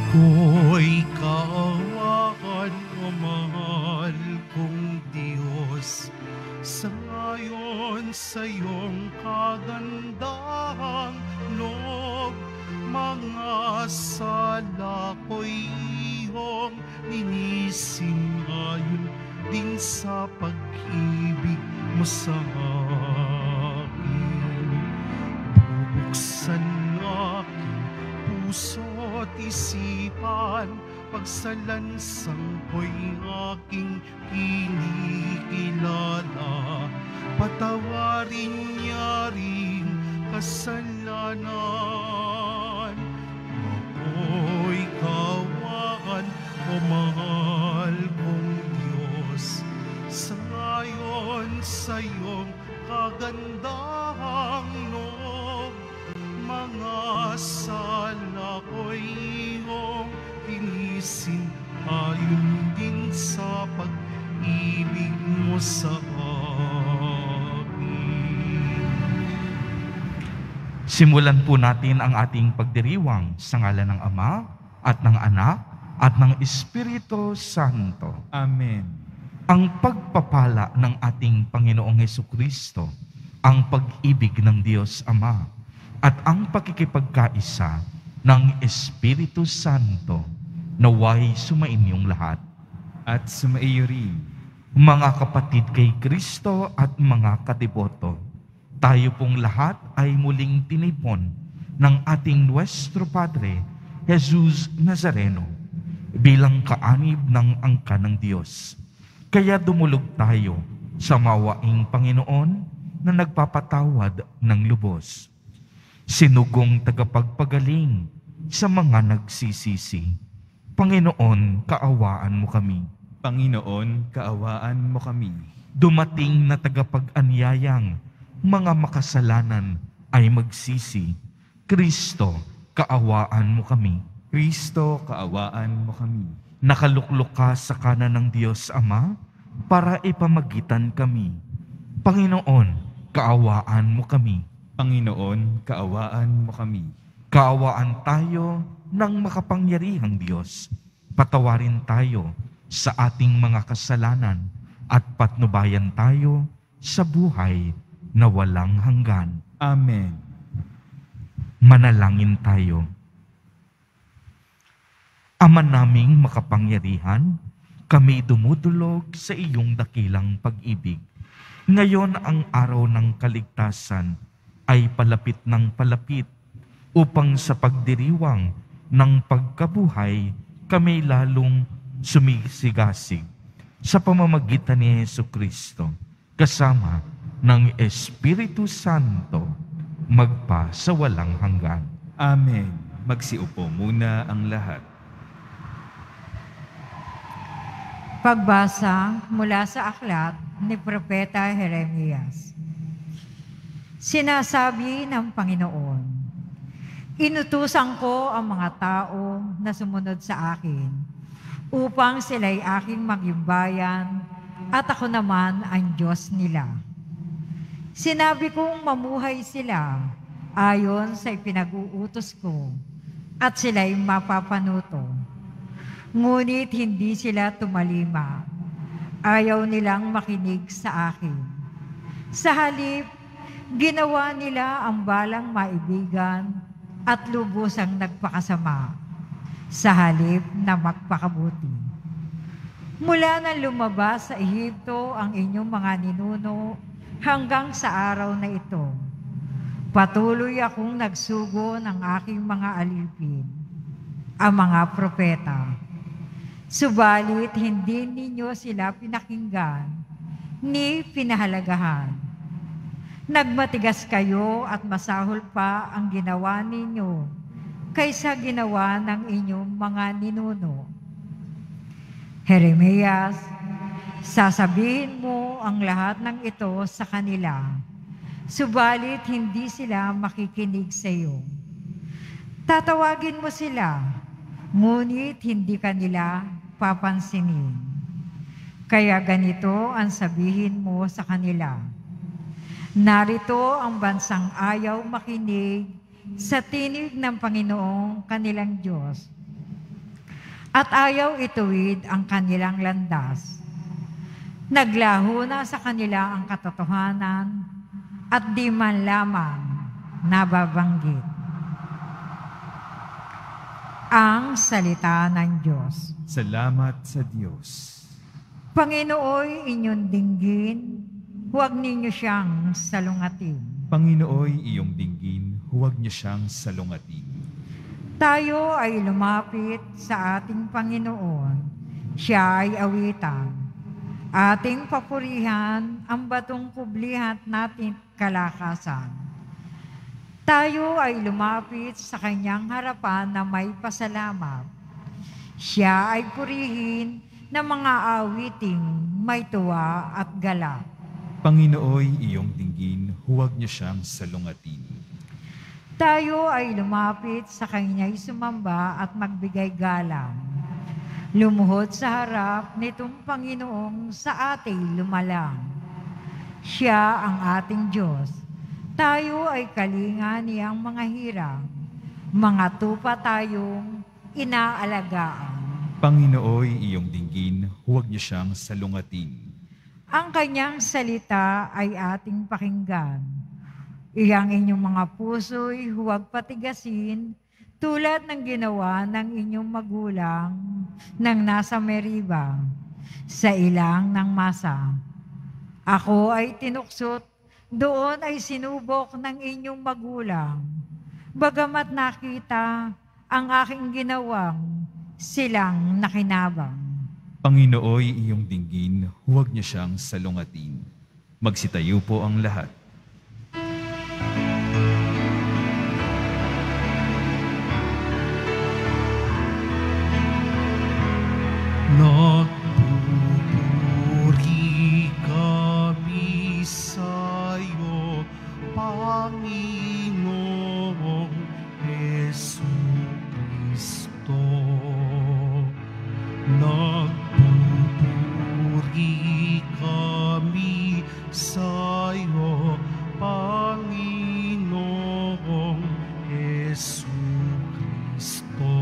Ako'y kaawaan, O mahal kong Diyos, sangayon sa iyong kagandahang loob. Mga sala ko'y iyong linisin ayon din sa pag-ibig mo sa akin. Bubuksan aking puso't isipan, pagsalansang ko'y aking kinikilala. Patawarin niya rin kasalanan. Ako'y kaawaan, O mahal kong Diyos, sangayon sa iyong kagandahang loob. Mga sala ko'y iyong linisin ayon din sa pag-ibig mo sa akin. Simulan po natin ang ating pagdiriwang sa ngalan ng Ama at ng Anak at ng Espiritu Santo. Amen. Ang pagpapala ng ating Panginoong Hesukristo, ang pag-ibig ng Diyos Ama, at ang pakikipagkaisa ng Espiritu Santo naway sumainyong lahat. At sumaiyo rin. Mga kapatid kay Kristo at mga kadiboto, tayo pong lahat ay muling tinipon ng ating Nuestro Padre, Jesus Nazareno, bilang kaanib ng angka ng Diyos. Kaya dumulog tayo sa mawaing Panginoon na nagpapatawad ng lubos. Sinugong tagapagpagaling sa mga nagsisisi. Panginoon, kaawaan mo kami. Panginoon, kaawaan mo kami. Dumating na tagapag-anyayang mga makasalanan ay magsisi. Kristo, kaawaan mo kami. Kristo, kaawaan mo kami. Nakaluklok ka sa kanan ng Diyos Ama para ipamagitan kami. Panginoon, kaawaan mo kami. Panginoon, kaawaan mo kami. Kaawaan tayo ng makapangyarihang Diyos. Patawarin tayo sa ating mga kasalanan at patnubayan tayo sa buhay na walang hanggan. Amen. Manalangin tayo. Ama naming makapangyarihan, kami dumudulog sa iyong dakilang pag-ibig. Ngayon ang araw ng kaligtasan ay palapit ng palapit upang sa pagdiriwang ng pagkabuhay kami lalong sumisigasig sa pamamagitan ni Hesukristo kasama ng Espiritu Santo magpa sa walang hanggan. Amen. Magsiupo muna ang lahat. Pagbasa mula sa aklat ni Propeta Jeremias. Sinasabi ng Panginoon, inutusan ko ang mga tao na sumunod sa akin upang sila'y aking maging bayan at ako naman ang Diyos nila. Sinabi kong mamuhay sila ayon sa ipinag-uutos ko at sila'y mapapanuto. Ngunit hindi sila tumalima. Ayaw nilang makinig sa akin. Sa halip, ginawa nila ang balang maibigan at lubusang nagpakasama sa halip na magpakabuti. Mula nang lumabas sa Ehipto ang inyong mga ninuno hanggang sa araw na ito, patuloy akong nagsugo ng aking mga alipin, ang mga propeta. Subalit hindi ninyo sila pinakinggan ni pinahalagahan. Nagmatigas kayo at masahol pa ang ginawa ninyo kaysa ginawa ng inyong mga ninuno. Jeremias, sasabihin mo ang lahat ng ito sa kanila, subalit hindi sila makikinig sa iyo. Tatawagin mo sila, ngunit hindi kanila papansinin. Kaya ganito ang sabihin mo sa kanila, narito ang bansang ayaw makinig sa tinig ng Panginoong kanilang Diyos. at ayaw ituwid ang kanilang landas. Naglaho na sa kanila ang katotohanan at di man lamang nababanggit. Ang salita ng Diyos. Salamat sa Diyos. Panginooy inyong dinggin, huwag ninyo siyang salungatin. Panginooy iyong dinggin, huwag niyo siyang salungatin. Tayo ay lumapit sa ating Panginoon. Siya ay awitan. Ating papurihan ang batong kublihat natin kalakasan. Tayo ay lumapit sa kanyang harapan na may pasalamat. Siya ay purihin ng mga awiting may tuwa at galak. Panginooy iyong dinggin, huwag niyo siyang salungatin. Tayo ay lumapit sa kanya'y sumamba at magbigay galang. Lumuhod sa harap nitong Panginoong sa ating lumalang. Siya ang ating Diyos. Tayo ay kalinga niyang mga hirang. Mga tupa tayong inaalagaan. Panginooy iyong dinggin, huwag niyo siyang salungatin. Ang kanyang salita ay ating pakinggan. Iyang inyong mga puso'y huwag patigasin tulad ng ginawa ng inyong magulang nang nasa Meriba, sa ilang ng masa. Ako ay tinuksot, doon ay sinubok ng inyong magulang. Bagamat nakita ang aking ginawang, silang nakinabang. Panginooy iyong dinggin, huwag niyo siyang salungatin. Magsitayo po ang lahat. Nagpupuri kami sa'yo, Panginoong Jesucristo. Nagpupuri kami sa'yo, Panginoong Jesucristo.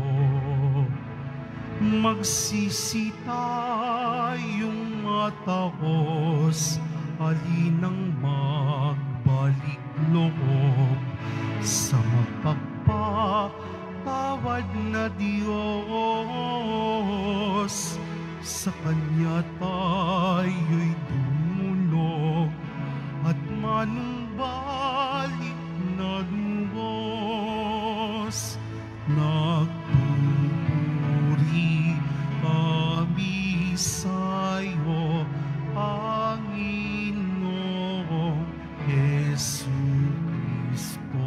Magsisi tayong matahos, alinang magbalik loob sa magpapatawad na Diyos. Sa Kanya tayo'y dumulog at manumbalik na lubos. Nagpupuri kami sa'yo, Panginoong Jesucristo.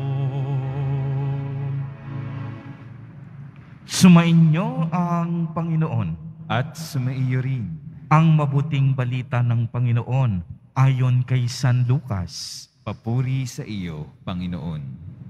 Sumainyo ang Panginoon. At sumaiyo rin. Ang mabuting balita ng Panginoon ayon kay San Lucas. Papuri sa iyo, Panginoon.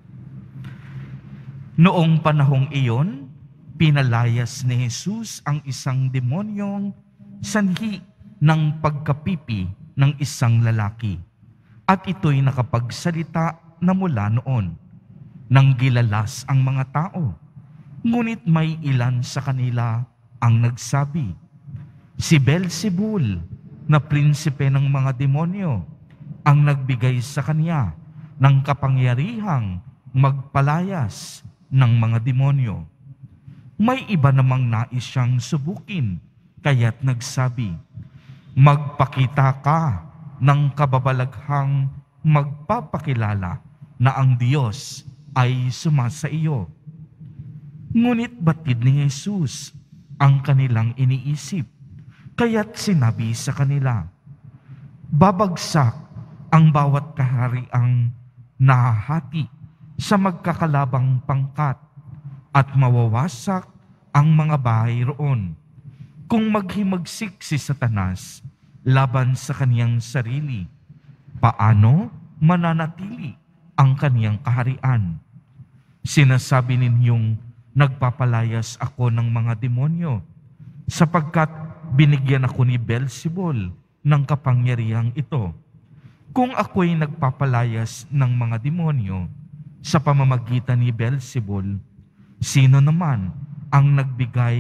Noong panahong iyon, pinalayas ni Jesus ang isang demonyong sanhi ng pagkapipi ng isang lalaki. At ito'y nakapagsalita na mula noon. Nang gilalas ang mga tao, ngunit may ilan sa kanila ang nagsabi, si Beelzebul na prinsipe ng mga demonyo ang nagbigay sa kanya ng kapangyarihang magpalayas ng mga demonyo. May iba namang nais siyang subukin, kaya't nagsabi, magpakita ka ng kababalaghang magpapakilala na ang Diyos ay sumasa iyo. Ngunit batid ni Jesus ang kanilang iniisip, kaya't sinabi sa kanila, babagsak ang bawat kahariang nahahati sa magkakalabang pangkat at mawawasak ang mga bahay roon. Kung maghimagsik si Satanas laban sa kaniyang sarili, paano mananatili ang kaniyang kaharian? Sinasabi ninyong nagpapalayas ako ng mga demonyo, sapagkat binigyan ako ni Beelzebul ng kapangyarihang ito. Kung ako'y nagpapalayas ng mga demonyo sa pamamagitan ni Beelzebul, sino naman ang nagbigay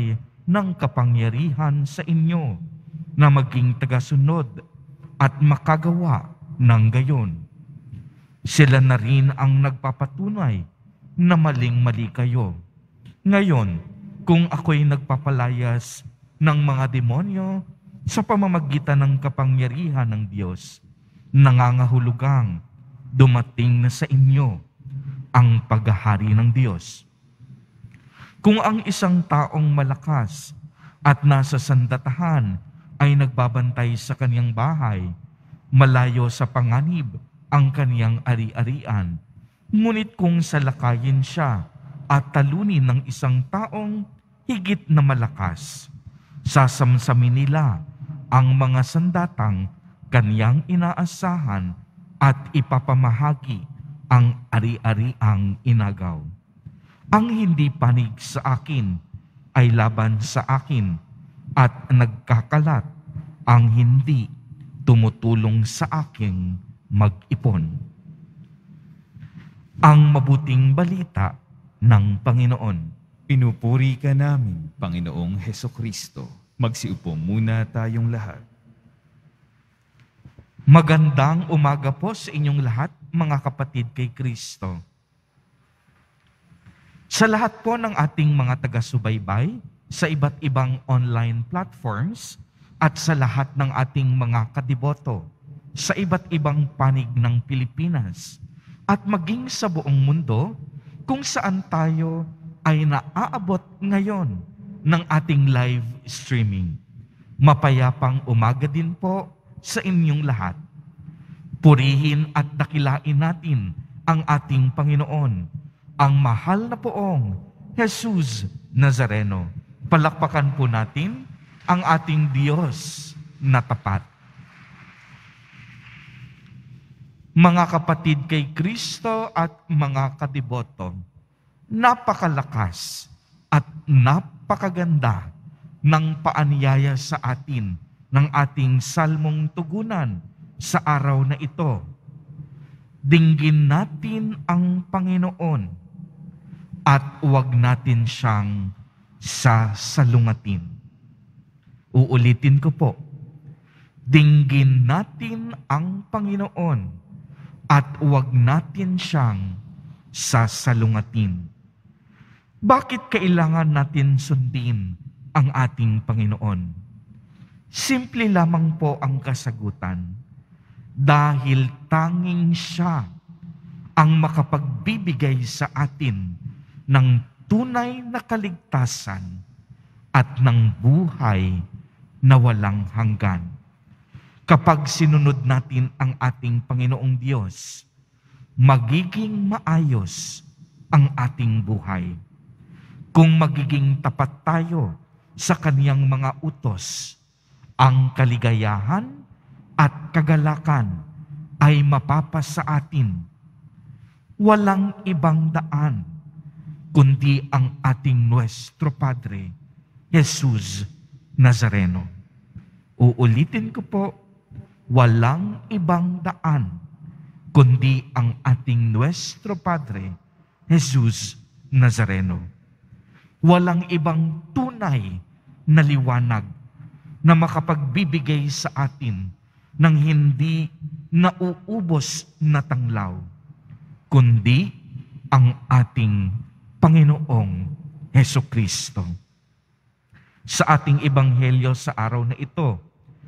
ng kapangyarihan sa inyo na maging tagasunod at makagawa ng gayon. Sila na rin ang nagpapatunay na maling-mali kayo. Ngayon, kung ako'y nagpapalayas ng mga demonyo sa pamamagitan ng kapangyarihan ng Diyos, nangangahulugang dumating na sa inyo ang paghahari ng Diyos. Kung ang isang taong malakas at nasa sandatahan ay nagbabantay sa kaniyang bahay, malayo sa panganib ang kaniyang ari-arian. Ngunit kung salakayin siya at talunin ng isang taong higit na malakas, sasamsamin nila ang mga sandatang kaniyang inaasahan at ipapamahagi ang ari-ariang inagaw. Ang hindi panig sa akin ay laban sa akin at nagkakalat ang hindi tumutulong sa aking mag-ipon. Ang mabuting balita ng Panginoon. Pinupuri ka namin, Panginoong Hesukristo. Magsiupo muna tayong lahat. Magandang umaga po sa inyong lahat, mga kapatid kay Kristo. Sa lahat po ng ating mga taga-subaybay, sa iba't ibang online platforms, at sa lahat ng ating mga kadiboto, sa iba't ibang panig ng Pilipinas, at maging sa buong mundo, kung saan tayo ay naaabot ngayon ng ating live streaming. Mapayapang umaga din po sa inyong lahat. Purihin at dakilain natin ang ating Panginoon, ang mahal na poong Jesus Nazareno. Palakpakan po natin ang ating Diyos na tapat. Mga kapatid kay Kristo at mga kadiboto, napakalakas at napakaganda ng paanyaya sa atin ng ating salmong tugunan sa araw na ito. Dinggin natin ang Panginoon at huwag natin siyang sasalungatin. Uulitin ko po. Dinggin natin ang Panginoon at huwag natin siyang sasalungatin. Bakit kailangan natin sundin ang ating Panginoon? Simple lamang po ang kasagutan. Dahil tanging siya ang makapagbibigay sa atin ng tunay na kaligtasan at ng buhay na walang hanggan. Kapag sinunod natin ang ating Panginoong Diyos, magiging maayos ang ating buhay. Kung magiging tapat tayo sa kaniyang mga utos, ang kaligayahan at kagalakan ay mapapasa atin. Walang ibang daan kundi ang ating Nuestro Padre, Jesus Nazareno. Uulitin ko po, walang ibang daan kundi ang ating Nuestro Padre, Jesus Nazareno. Walang ibang tunay na liwanag na makapagbibigay sa atin ng hindi nauubos na tanglaw, kundi ang ating Panginoong Hesukristo. Sa ating ebanghelyo sa araw na ito,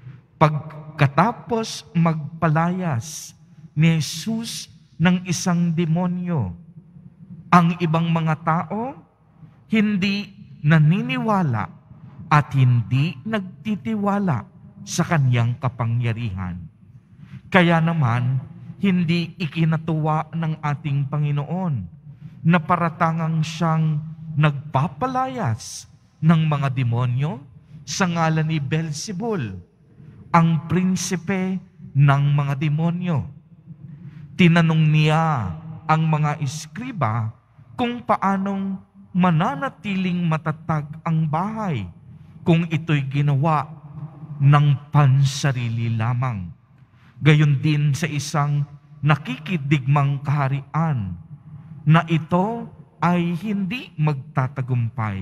pagkatapos magpalayas ni Jesus ng isang demonyo, ang ibang mga tao hindi naniniwala at hindi nagtitiwala sa kaniyang kapangyarihan. Kaya naman, hindi ikinatuwa ng ating Panginoon na paratangang siyang nagpapalayas ng mga demonyo sa ngalan ni Beelzebul, ang prinsipe ng mga demonyo. Tinanong niya ang mga eskriba kung paanong mananatiling matatag ang bahay kung ito'y ginawa ng pansarili lamang. Gayon din sa isang nakikidigmang kaharian na ito ay hindi magtatagumpay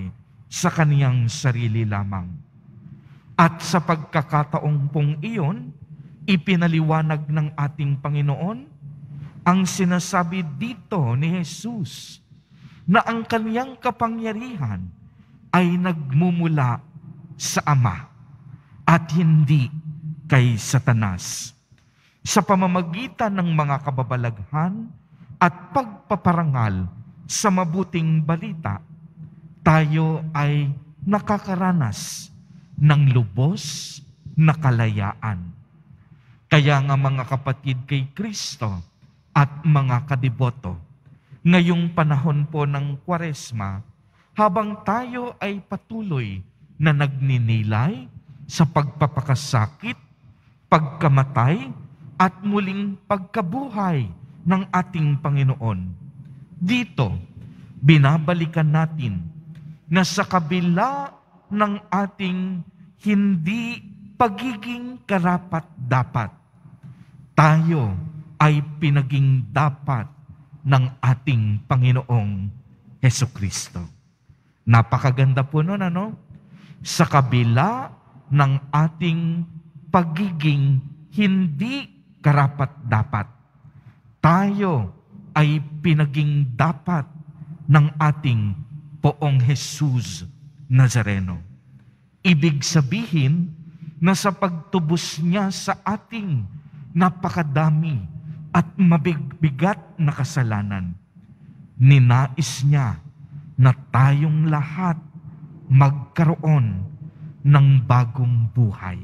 sa kaniyang sarili lamang. At sa pagkakataong pong iyon, ipinaliwanag ng ating Panginoon ang sinasabi dito ni Jesus na ang kaniyang kapangyarihan ay nagmumula sa Ama at hindi kay Satanas. Sa pamamagitan ng mga kababalaghan at pagpaparangal sa mabuting balita, tayo ay nakakaranas ng lubos na kalayaan. Kaya nga mga kapatid kay Kristo at mga kadiboto, ngayong panahon po ng Kwaresma, habang tayo ay patuloy na nagninilay sa pagpapakasakit, pagkamatay, at muling pagkabuhay ng ating Panginoon, dito, binabalikan natin na sa kabila ng ating hindi pagiging karapat-dapat, tayo ay pinaging dapat ng ating Panginoong Hesukristo. Napakaganda po nun, ano? Sa kabila ng ating pagiging hindi karapat-dapat, tayo ay pinaging dapat ng ating Poong Jesus Nazareno. Ibig sabihin na sa pagtubos niya sa ating napakadami at mabibigat na kasalanan, ninais niya na tayong lahat magkaroon ng bagong buhay.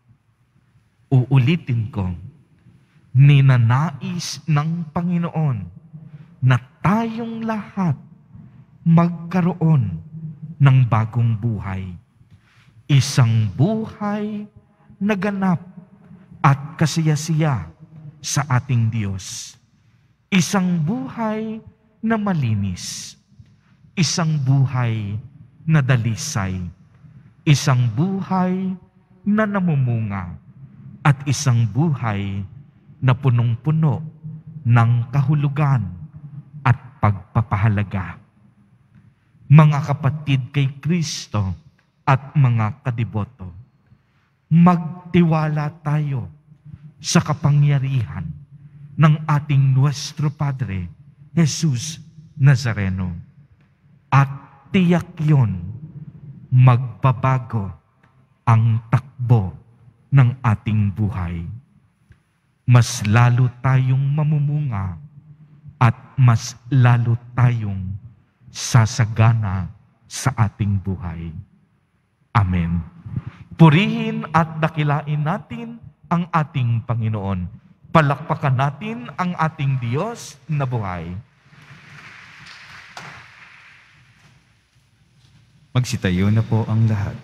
Uulitin ko, ninanais ng Panginoon na tayong lahat magkaroon ng bagong buhay. Isang buhay na ganap at kasiyasiya sa ating Diyos. Isang buhay na malinis. Isang buhay na dalisay. Isang buhay na namumunga. At isang buhay na punong-puno ng kahulugan at pagpapahalaga. Mga kapatid kay Kristo at mga kadiboto, magtiwala tayo sa kapangyarihan ng ating Nuestro Padre, Jesus Nazareno. At tiyak yun, magbabago ang takbo ng ating buhay. Mas lalo tayong mamumunga at mas lalo tayong sasagana sa ating buhay. Amen. Purihin at dakilain natin ang ating Panginoon. Palakpakan natin ang ating Diyos na buhay. Magsitayo na po ang lahat.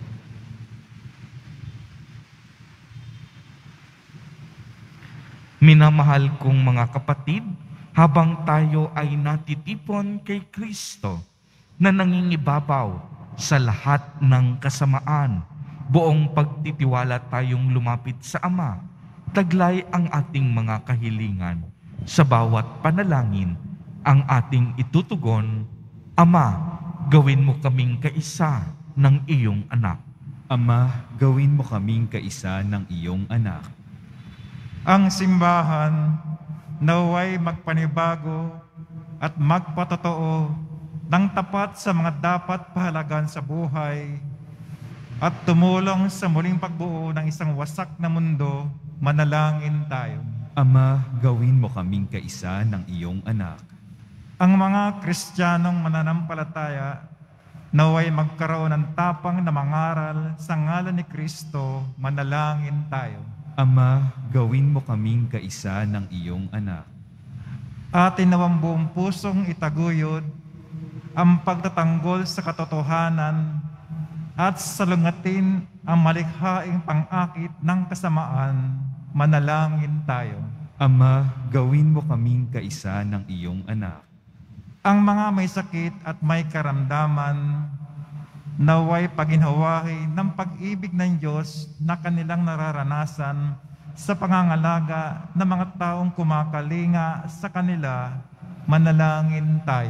Minamahal kong mga kapatid, habang tayo ay natitipon kay Kristo na nangingibabaw sa lahat ng kasamaan, buong pagtitiwala tayong lumapit sa Ama, taglay ang ating mga kahilingan. Sa bawat panalangin, ang ating itutugon, Ama, gawin mo kaming kaisa ng iyong anak. Ama, gawin mo kaming kaisa ng iyong anak. Ang simbahan naway magpanibago at magpatotoo ng tapat sa mga dapat pahalagan sa buhay at tumulong sa muling pagbuo ng isang wasak na mundo. Manalangin tayo. Ama, gawin mo kaming kaisa ng iyong anak. Ang mga Kristiyanong mananampalataya naway magkaroon ng tapang na mangaral sa ngalan ni Kristo. Manalangin tayo. Ama, gawin mo kaming kaisa ng iyong anak. Atin nawang buong pusong itaguyod ang pagtatanggol sa katotohanan at salungatin ang malikhaing pang-akit ng kasamaan. Manalangin tayo. Ama, gawin mo kaming kaisa ng iyong anak. Ang mga may sakit at may karamdaman, naway paginhawahi ng pag-ibig ng Diyos na kanilang nararanasan sa pangangalaga ng mga taong kumakalinga sa kanila. Manalangin tayo.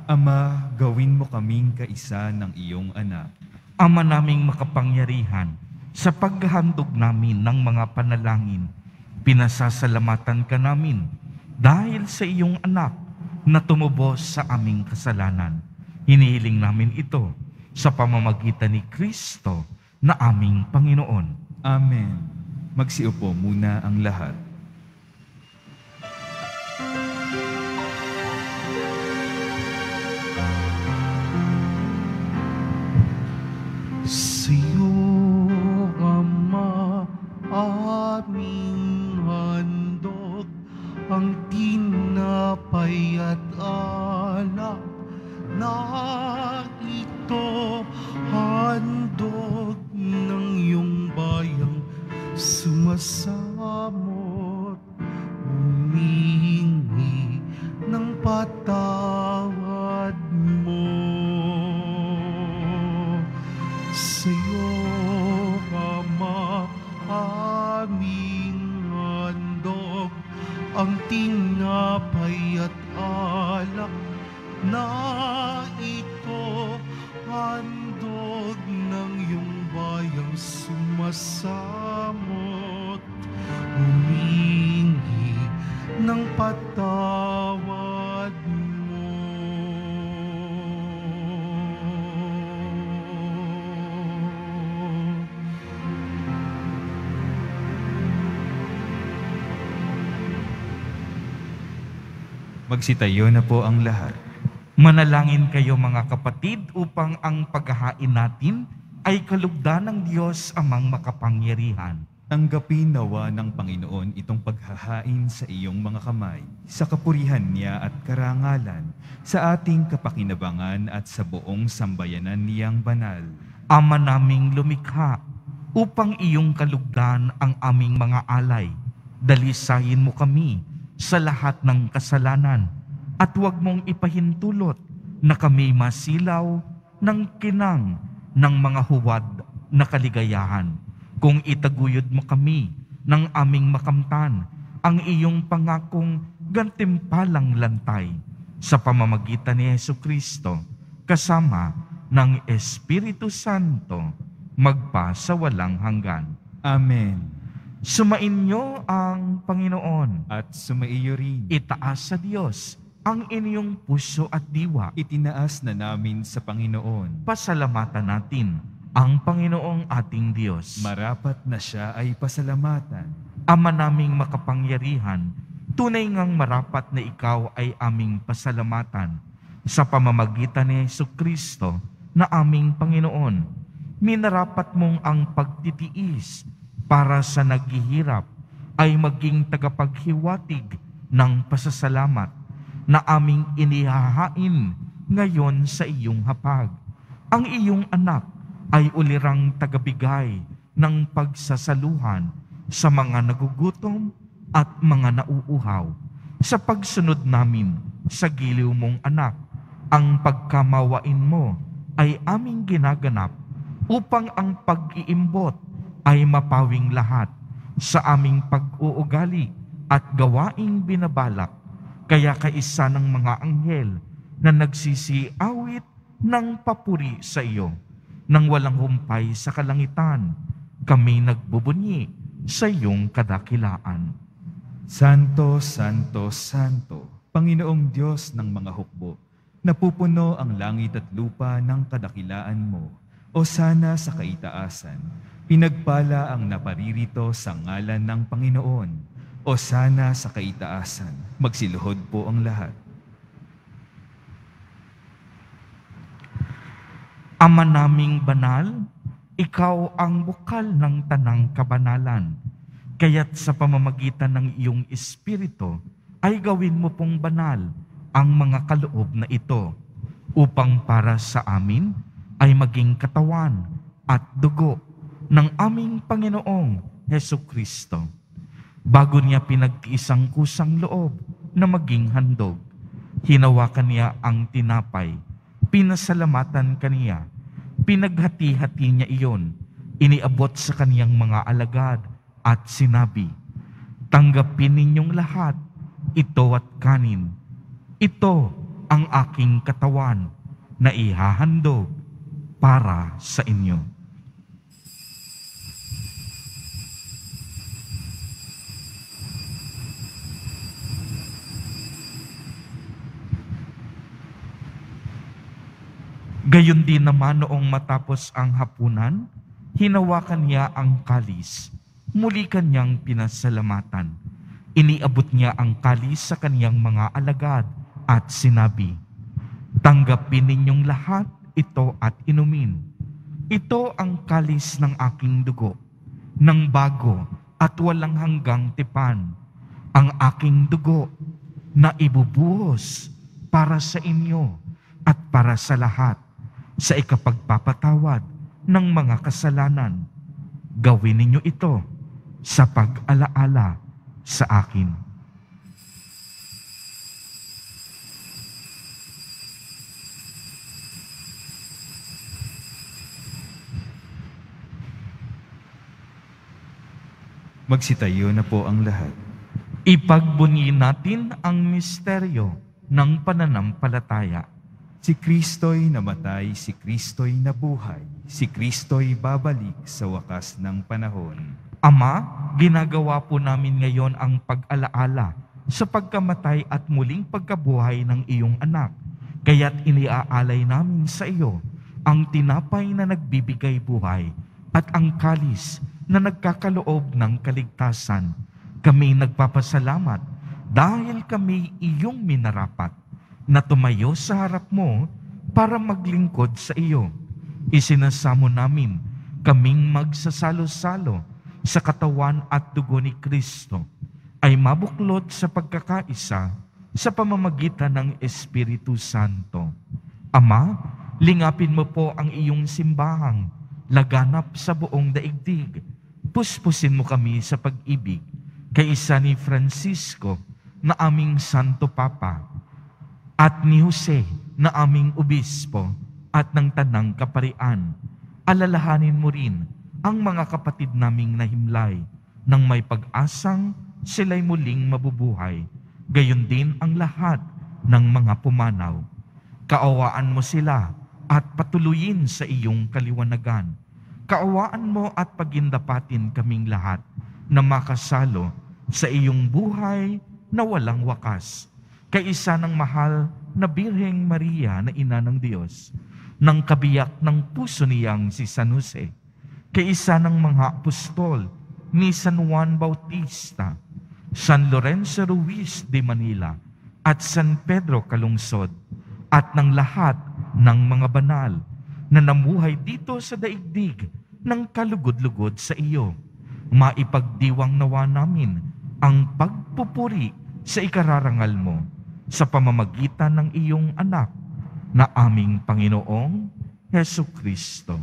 Ama, gawin mo kaming kaisa ng iyong anak. Ama naming makapangyarihan, sa paghahandog namin ng mga panalangin, pinasasalamatan ka namin dahil sa iyong anak na tumubos sa aming kasalanan. Hinihiling namin ito sa pamamagitan ni Kristo na aming Panginoon. Amen. Magsiupo muna ang lahat. Sa'yo, Ama, aming handog, ang tinapay at alak na ito, handog ng iyong bayang sumasamot, humingi ng patawad mo. Sa'yo, Ama, aming handog, ang tinapay at alak na ito, handog ng iyong bayang sumasamot, humingi ng patawad mo. Magsitayo na po ang lahat. Manalangin kayo mga kapatid upang ang paghahain natin ay kalugdan ng Diyos amang makapangyarihan. Tanggapin nawa ng Panginoon itong paghahain sa iyong mga kamay, sa kapurihan niya at karangalan, sa ating kapakinabangan at sa buong sambayanan niyang banal. Ama naming lumikha, upang iyong kalugdan ang aming mga alay, dalisayin mo kami sa lahat ng kasalanan, at huwag mong ipahintulot na kami masilaw ng kinang ng mga huwad na kaligayahan. Kung itaguyod mo kami ng aming makamtan, ang iyong pangakong gantimpalang lantay sa pamamagitan ni Jesucristo, kasama ng Espiritu Santo, magpa sa walang hanggan. Amen. Sumainyo ang Panginoon. At sumaiyo rin. Itaas sa Diyos ang inyong puso at diwa. Itinaas na namin sa Panginoon. Pasalamatan natin ang Panginoong ating Diyos. Marapat na siya ay pasalamatan. Ama naming makapangyarihan, tunay ngang marapat na ikaw ay aming pasalamatan sa pamamagitan ni Jesucristo na aming Panginoon. Minarapat mong ang pagtitiis para sa naghihirap ay maging tagapaghiwatig ng pasasalamat na aming inihahain ngayon sa iyong hapag. Ang iyong anak ay ulirang tagabigay ng pagsasaluhan sa mga nagugutom at mga nauuhaw. Sa pagsunod namin sa giliw mong anak, ang pagkamawain mo ay aming ginaganap upang ang pag-iimbot ay mapawing lahat sa aming pag-uugali at gawaing binabalak. Kaya kaisa ng mga anghel na nagsisiawit ng papuri sa iyo, nang walang humpay sa kalangitan, kami nagbubunyi sa iyong kadakilaan. Santo, Santo, Santo, Panginoong Diyos ng mga hukbo, napupuno ang langit at lupa ng kadakilaan mo. O sana sa kaitaasan, pinagpala ang naparirito sa ngalan ng Panginoon. O sana sa kaitaasan, magsiluhod po ang lahat. Ama naming banal, ikaw ang bukal ng tanang kabanalan. Kaya't sa pamamagitan ng iyong Espiritu, ay gawin mo pong banal ang mga kaloob na ito, upang para sa amin ay maging katawan at dugo ng aming Panginoong Jesucristo. Bago niya pinagtiis ang kusang loob na maging handog, hinawakan niya ang tinapay, pinasalamatan kaniya, pinaghati-hati niya iyon, iniabot sa kaniyang mga alagad at sinabi, "Tanggapin ninyong lahat, ito at kanin. Ito ang aking katawan na ihahandog para sa inyo. Gayon din naman noong matapos ang hapunan, hinawakan niya ang kalis. Muli kanyang pinasalamatan. Iniabot niya ang kalis sa kaniyang mga alagad at sinabi, "Tanggapin ninyong lahat ito at inumin. Ito ang kalis ng aking dugo, ng bago at walang hanggang tipan. Ang aking dugo na ibubuhos para sa inyo at para sa lahat, sa ikapagpapatawad ng mga kasalanan. Gawin ninyo ito sa pag-alaala sa akin." Magsitayo na po ang lahat. Ipagbunyi natin ang misteryo ng pananampalataya. Si Kristo'y namatay, si Kristo'y nabuhay, si Kristo'y babalik sa wakas ng panahon. Ama, ginagawa po namin ngayon ang pag-alaala sa pagkamatay at muling pagkabuhay ng iyong anak. Kaya't iniaalay namin sa iyo ang tinapay na nagbibigay buhay at ang kalis na nagkakaloob ng kaligtasan. Kami nagpapasalamat dahil kami iyong minarapat na tumayo sa harap mo para maglingkod sa iyo. Isinasamo namin kaming magsasalo-salo sa katawan at dugo ni Kristo ay mabuklod sa pagkakaisa sa pamamagitan ng Espiritu Santo. Ama, lingapin mo po ang iyong simbahang laganap sa buong daigdig. Puspusin mo kami sa pag-ibig kaisa ni Francisco na aming Santo Papa at ni Jose na aming obispo at ng tanang kaparian. Alalahanin mo rin ang mga kapatid naming nahimlay nang may pag-asang sila'y muling mabubuhay. Gayon din ang lahat ng mga pumanaw. Kaawaan mo sila at patuloyin sa iyong kaliwanagan. Kaawaan mo at pagindapatin kaming lahat na makasalo sa iyong buhay na walang wakas. Kaisa ng mahal na Birheng Maria na Ina ng Diyos, ng kabiyak ng puso niyang si San Jose, kaisa ng mga apostol ni San Juan Bautista, San Lorenzo Ruiz de Manila, at San Pedro Calungsod, at ng lahat ng mga banal na namuhay dito sa daigdig ng kalugod-lugod sa iyo. Maipagdiwang nawa namin ang pagpupuri sa ikararangal mo sa pamamagitan ng iyong anak na aming Panginoong Hesu Kristo.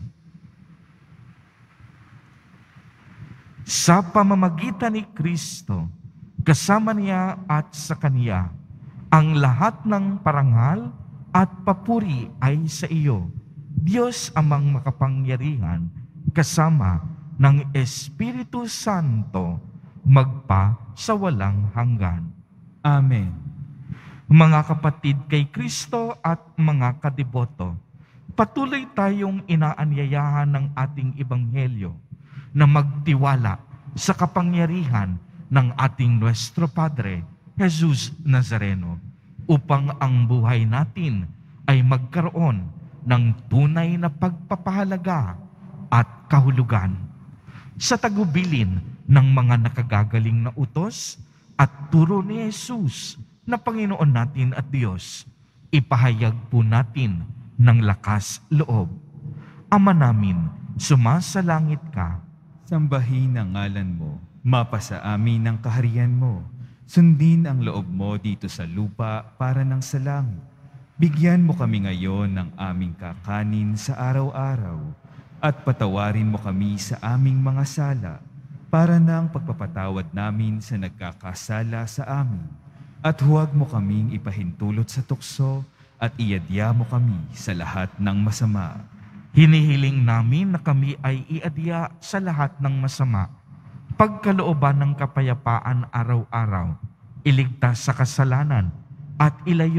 Sa pamamagitan ni Kristo, kasama niya at sa Kaniya, ang lahat ng parangal at papuri ay sa iyo, Diyos amang makapangyarihan, kasama ng Espiritu Santo, magpa sa walang hanggan. Amen. Mga kapatid kay Kristo at mga kadiboto, patuloy tayong inaanyayahan ng ating Ebanghelyo na magtiwala sa kapangyarihan ng ating Nuestro Padre, Jesus Nazareno, upang ang buhay natin ay magkaroon ng tunay na pagpapahalaga at kahulugan. Sa tagubilin ng mga nakagagaling na utos at turo ni Jesus na Panginoon natin at Diyos, ipahayag po natin ng lakas loob. Ama namin, sumasalangit ka. Sambahin ang ngalan mo, mapasa amin ang kaharian mo. Sundin ang loob mo dito sa lupa para ng sa langit. Bigyan mo kami ngayon ng aming kakanin sa araw-araw at patawarin mo kami sa aming mga sala para ng pagpapatawad namin sa nagkakasala sa amin. At huwag mo kaming ipahintulot sa tukso at iadya mo kami sa lahat ng masama. Hinihiling namin na kami ay iadya sa lahat ng masama, pagkalooban ng kapayapaan araw-araw, iligtas sa kasalanan, at ilayo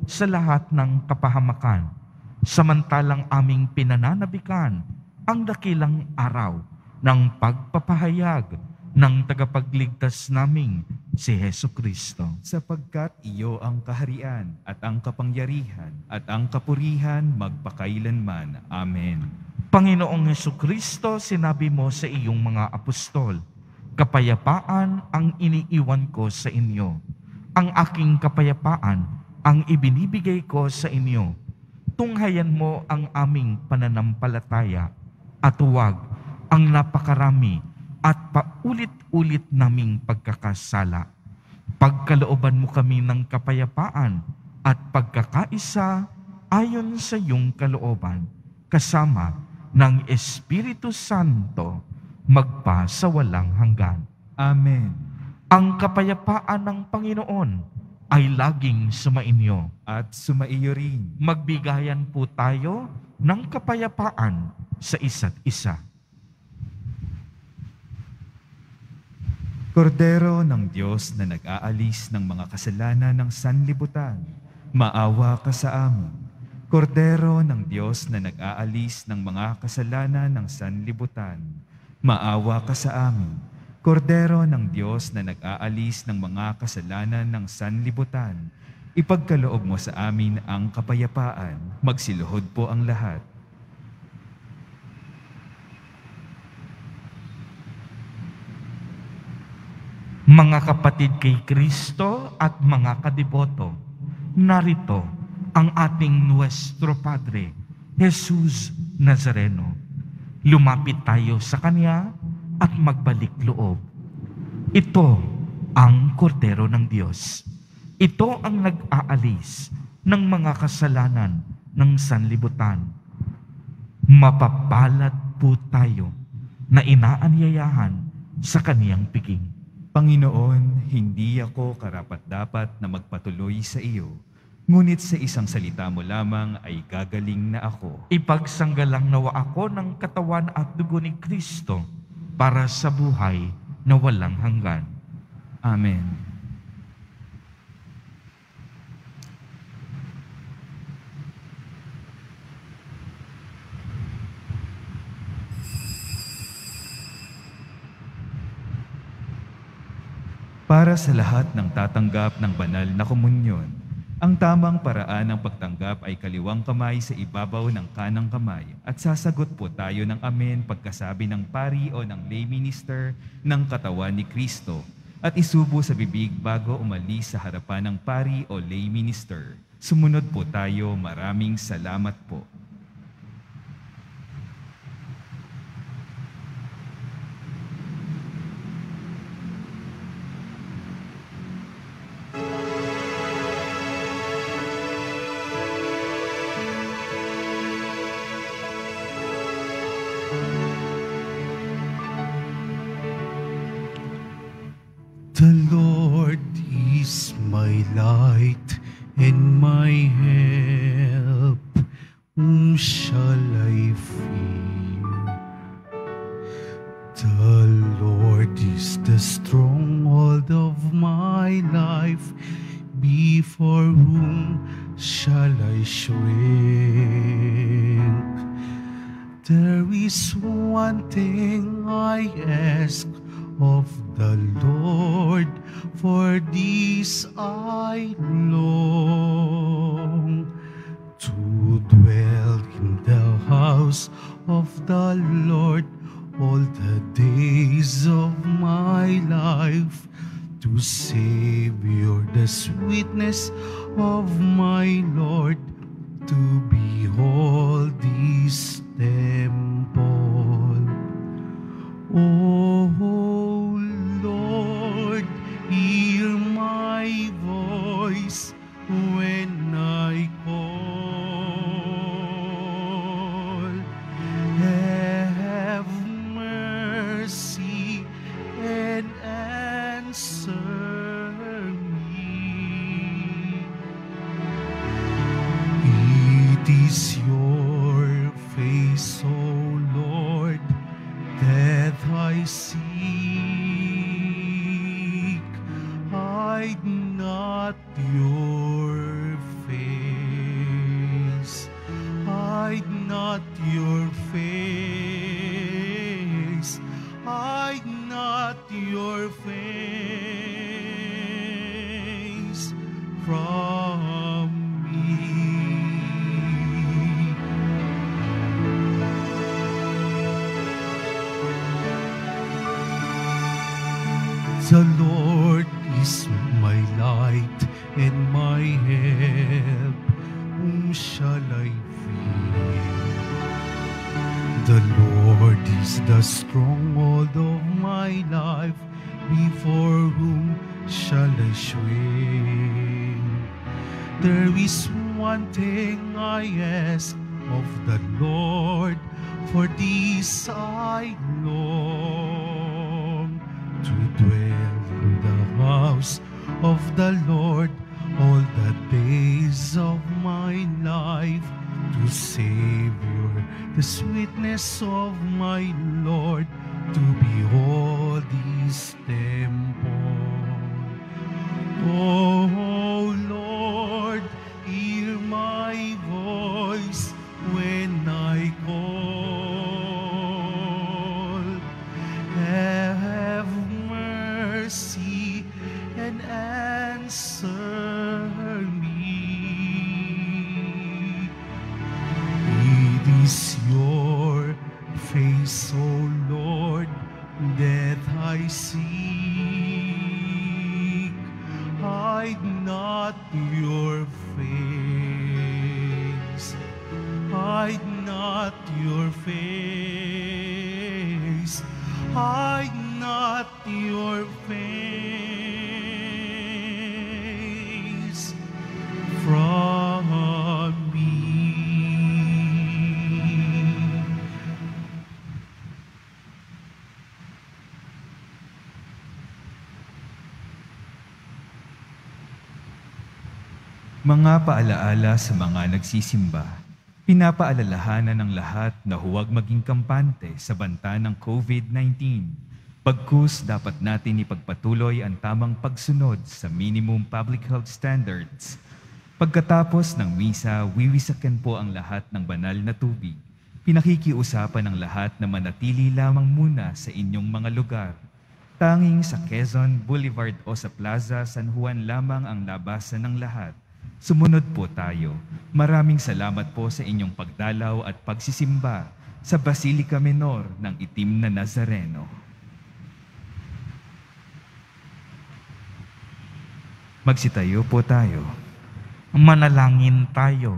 sa lahat ng kapahamakan, samantalang aming pinananabikan ang dakilang araw ng pagpapahayag ng tagapagligtas naming si Hesu Kristo. Sapagkat iyo ang kaharian at ang kapangyarihan at ang kapurihan magpakailanman. Amen. Panginoong Hesu Kristo, sinabi mo sa iyong mga apostol, kapayapaan ang iniiwan ko sa inyo. Ang aking kapayapaan ang ibinibigay ko sa inyo. Tunghayan mo ang aming pananampalataya at huwag ang napakarami at paulit-ulit naming pagkakasala. Pagkalooban mo kami ng kapayapaan at pagkakaisa ayon sa iyong kalooban, kasama ng Espiritu Santo, magpa sa walang hanggan. Amen. Ang kapayapaan ng Panginoon ay laging sumainyo. At sumaiyo rin. Magbigayan po tayo ng kapayapaan sa isa't isa. Kordero ng Diyos na nag-aalis ng mga kasalanan ng sanlibutan, maawa ka sa amin. Kordero ng Diyos na nag-aalis ng mga kasalanan ng sanlibutan, maawa ka sa amin. Kordero ng Diyos na nag-aalis ng mga kasalanan ng sanlibutan, ipagkaloob mo sa amin ang kapayapaan. Magsiluhod po ang lahat. Mga kapatid kay Kristo at mga kadiboto, narito ang ating Nuestro Padre, Jesus Nazareno. Lumapit tayo sa Kanya at magbalik loob. Ito ang Kordero ng Diyos. Ito ang nag-aalis ng mga kasalanan ng sanlibutan. Mapapalad po tayo na inaanyayahan sa Kaniyang piging. Panginoon, hindi ako karapat-dapat na magpatuloy sa iyo, ngunit sa isang salita mo lamang ay gagaling na ako. Ipagsanggalang nawa ako ng katawan at dugo ni Kristo para sa buhay na walang hanggan. Amen. Para sa lahat ng tatanggap ng banal na komunyon, ang tamang paraan ng pagtanggap ay kaliwang kamay sa ibabaw ng kanang kamay at sasagot po tayo ng amen pagkasabi ng pari o ng lay minister ng katawan ni Kristo at isubo sa bibig bago umalis sa harapan ng pari o lay minister. Sumunod po tayo. Maraming salamat po. The Lord is my light and my help. Whom shall I fear? The Lord is the stronghold of my life. Before whom shall I shrink? There is one thing I ask of the Lord, for this I long, to dwell in the house of the Lord all the days of my life, to savor the sweetness of my Lord, to behold this temple. Oh Lord, hear my voice when I call. Have mercy and answer me. It is your face, O Lord, that I seek. Hide not your face your face. Hide not your face from me. The Lord is my light and my help. Whom shall I fear? The Lord is the stronghold of my life. Before whom shall I shrink? There is one thing I ask of the Lord, for this I long, to dwell in the house of the Lord all the days of my life, to savor the sweetness of my Lord, to behold his temple. Oh Lord, hear my voice when I call. Have mercy and answer me. It is your face, O Lord, that I seek. Hide not your face. Hide not your face. Hide not your face from me. Mga paalaala sa mga nagsisimba, pinapaalalahanan ng lahat na huwag maging kampante sa banta ng COVID-19. Pagkus dapat natin ipagpatuloy ang tamang pagsunod sa minimum public health standards. Pagkatapos ng misa, wiwisakan po ang lahat ng banal na tubig. Pinakikiusapan ng lahat na manatili lamang muna sa inyong mga lugar. Tanging sa Quezon Boulevard o sa Plaza San Juan lamang ang labasan ng lahat. Sumunod po tayo. Maraming salamat po sa inyong pagdalaw at pagsisimba sa Basilica Menor ng Itim na Nazareno. Magsitayo po tayo. Manalangin tayo.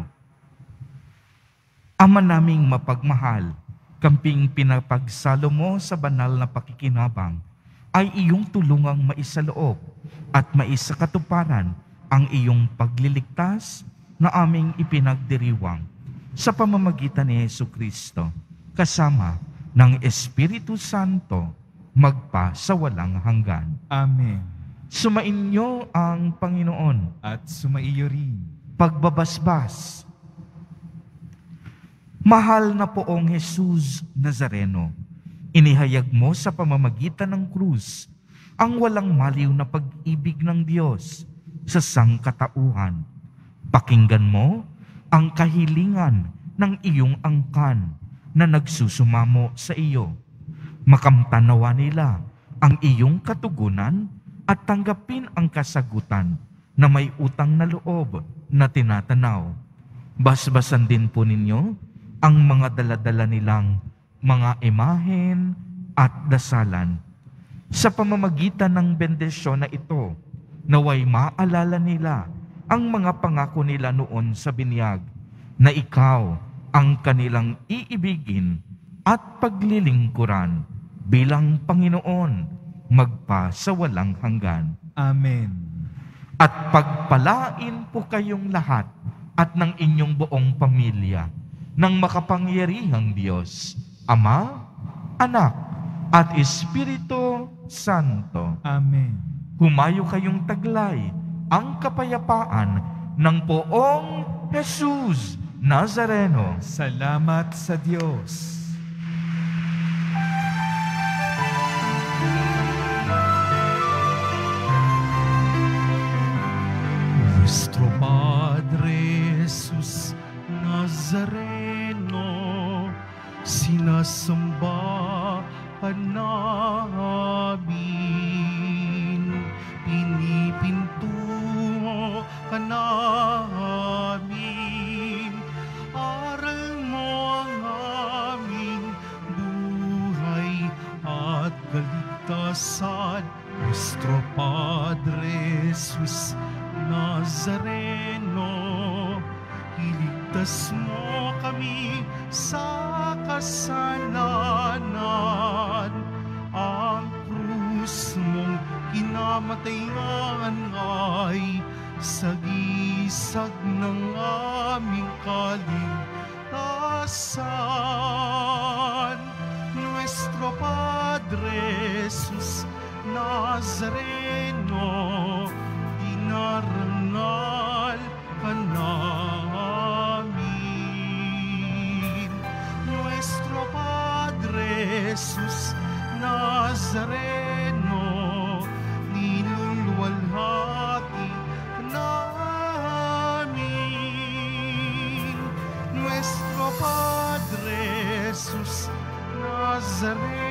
Ama naming mapagmahal, kamping pinapagsalo mo sa banal na pakikinabang, ay iyong tulungang maisaloob at maisakatuparan ang iyong pagliligtas na aming ipinagdiriwang sa pamamagitan ni Jesucristo, kasama ng Espiritu Santo, magpa sa walang hanggan. Amen. Sumainyo ang Panginoon. At sumaiyo rin. Pagbabasbas. Mahal na poong Jesus Nazareno, inihayag mo sa pamamagitan ng krus ang walang maliw na pag-ibig ng Diyos sa sangkatauhan. Pakinggan mo ang kahilingan ng iyong angkan na nagsusumamo sa iyo. Makamtanawa nila ang iyong katugunan at tanggapin ang kasagutan na may utang na loob na tinatanaw. Basbasan din po ninyo ang mga daladala nilang mga imahen at dasalan. Sa pamamagitan ng bendisyon na ito, naway maalala nila ang mga pangako nila noon sa binyag, na ikaw ang kanilang iibigin at paglilingkuran bilang Panginoon, magpa sa walang hanggan. Amen. At pagpalain po kayong lahat at ng inyong buong pamilya ng makapangyarihang Diyos, Ama, Anak, at Espiritu Santo. Amen. Humayo kayong taglay ang kapayapaan ng poong Jesus Nazareno. Salamat sa Diyos. Nuestro Padre Jesus Nazareno, sinasamba ka namin, pinipinto ka namin, aral mo ang aming buhay at kaligtasan. Nuestro Padre Jesus Nazareno, iligtas mo kami sa kasalanan. Ang krus mong kinamatayan ay sagisag ng aming kaligtasan. Nuestro Padre Jesus Nazareno, dinarangal ka namin. Nuestro Padre Jesus Nazareno, niluluwalhati ka namin. Nuestro Padre Jesus Nazareno,